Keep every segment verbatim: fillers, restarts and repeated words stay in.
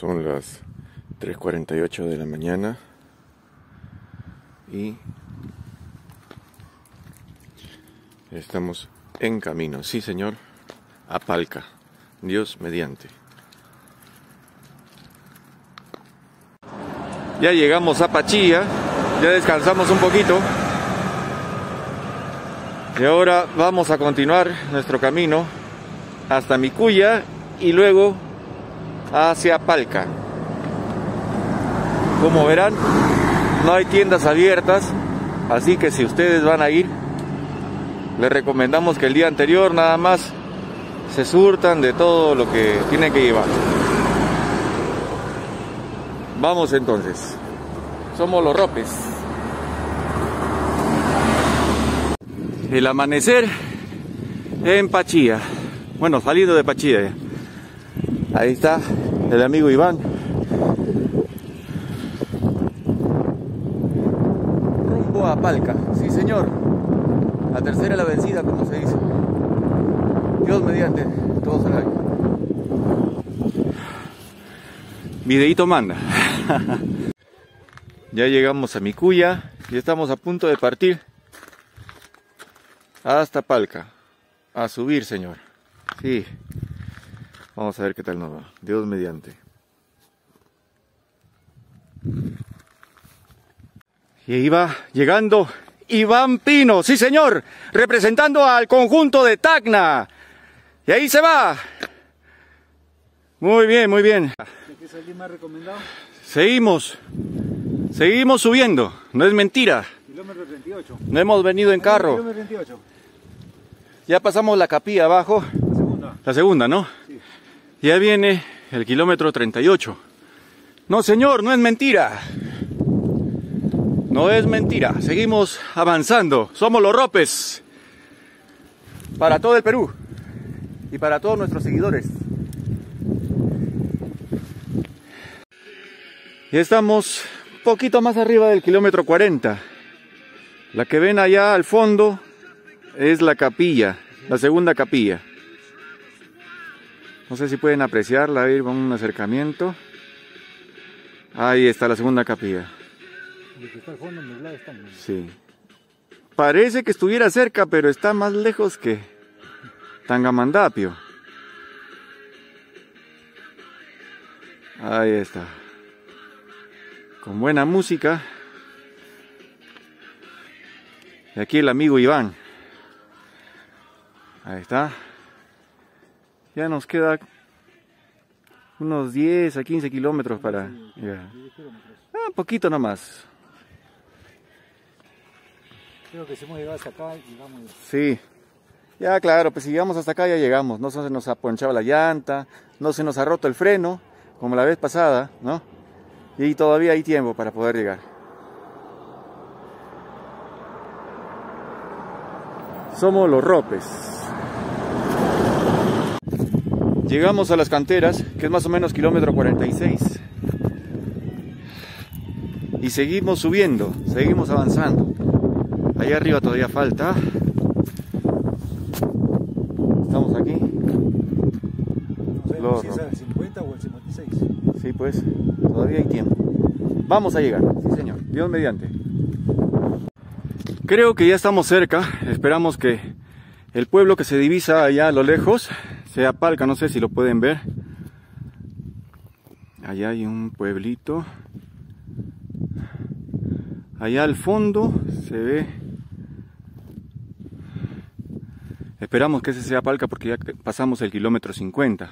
Son las tres cuarenta y ocho de la mañana y estamos en camino, sí señor, a Palca, Dios mediante. Ya llegamos a Pachía, ya descansamos un poquito y ahora vamos a continuar nuestro camino hasta Micuya y luego hacia Palca. Como verán, no hay tiendas abiertas, así que si ustedes van a ir, les recomendamos que el día anterior nada más se surtan de todo lo que tienen que llevar. Vamos entonces, somos los Ropes. El amanecer en Pachía, bueno, saliendo de Pachía ya. Ahí está el amigo Iván. Rumbo a Palca, sí señor. La tercera la vencida, como se dice. Dios mediante, todo será bien. Videíto manda. Ya llegamos a Micuya y estamos a punto de partir hasta Palca. A subir, señor. Sí. Vamos a ver qué tal nos va. Dios mediante. Y ahí va llegando Iván Pino, sí señor, representando al conjunto de Tacna. Y ahí se va. Muy bien, muy bien. ¿Qué es alguien más recomendado? Seguimos, seguimos subiendo, no es mentira. Kilómetro treinta y ocho. No hemos venido en carro. Kilómetro treinta y ocho. Ya pasamos la capilla abajo. La segunda. La segunda, ¿no? Sí. Ya viene el kilómetro treinta y ocho. No señor, no es mentira. No es mentira, seguimos avanzando, somos los Ropes, para todo el Perú y para todos nuestros seguidores. Y estamos un poquito más arriba del kilómetro cuarenta. La que ven allá al fondo es la capilla, la segunda capilla. No sé si pueden apreciarla, ahí con un acercamiento. Ahí está la segunda capilla. Que está al fondo, nublado, está muy... Sí. Parece que estuviera cerca, pero está más lejos que Tangamandapio. Ahí está. Con buena música. Y aquí el amigo Iván. Ahí está. Ya nos queda unos diez a quince kilómetros para llegar. Ah, un poquito nomás. Creo que si hemos llegado hasta acá, llegamos. Sí, ya claro, pues si llegamos hasta acá ya llegamos, no se nos ha ponchado la llanta, no se nos ha roto el freno, como la vez pasada, ¿no? Y todavía hay tiempo para poder llegar. Somos los Ropes. Llegamos a las canteras, que es más o menos kilómetro cuarenta y seis. Y seguimos subiendo, seguimos avanzando. Allá arriba todavía falta. Estamos aquí. No sé Los si es el cincuenta o el cincuenta y seis. Sí, pues, todavía hay tiempo. Vamos a llegar, sí señor, Dios mediante. Creo que ya estamos cerca, esperamos que el pueblo que se divisa allá a lo lejos sea Palca, no sé si lo pueden ver. Allá hay un pueblito. Allá al fondo se ve. Esperamos que ese sea Palca porque ya pasamos el kilómetro cincuenta.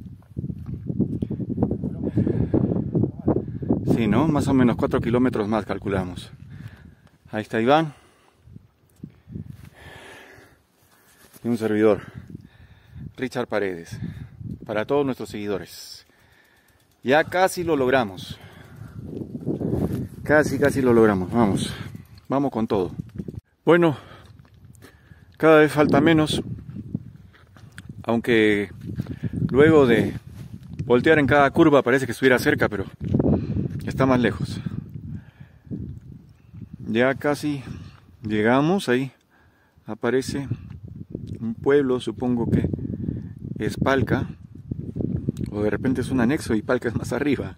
Sí, ¿no? Más o menos cuatro kilómetros más calculamos. Ahí está Iván. Y un servidor, Richard Paredes, para todos nuestros seguidores. Ya casi lo logramos. Casi, casi lo logramos. Vamos, vamos con todo. Bueno, cada vez falta menos, aunque luego de voltear en cada curva parece que estuviera cerca, pero está más lejos. Ya casi llegamos, ahí aparece un pueblo, supongo que es Palca. O de repente es un anexo y Palca es más arriba.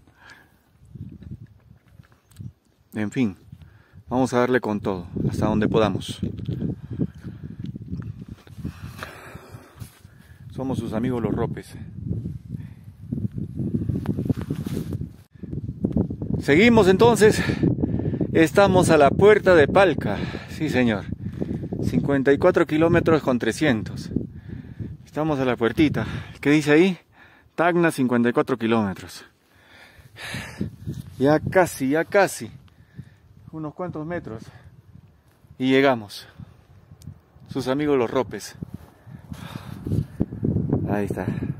En fin, vamos a darle con todo, hasta donde podamos. Somos sus amigos los Ropes. Seguimos entonces. Estamos a la puerta de Palca. Sí, señor. cincuenta y cuatro kilómetros con trescientos. Estamos a la puertita. ¿Qué dice ahí? Tacna, cincuenta y cuatro kilómetros. Ya casi, ya casi. Unos cuantos metros. Y llegamos. Sus amigos los Ropes. Ahí está.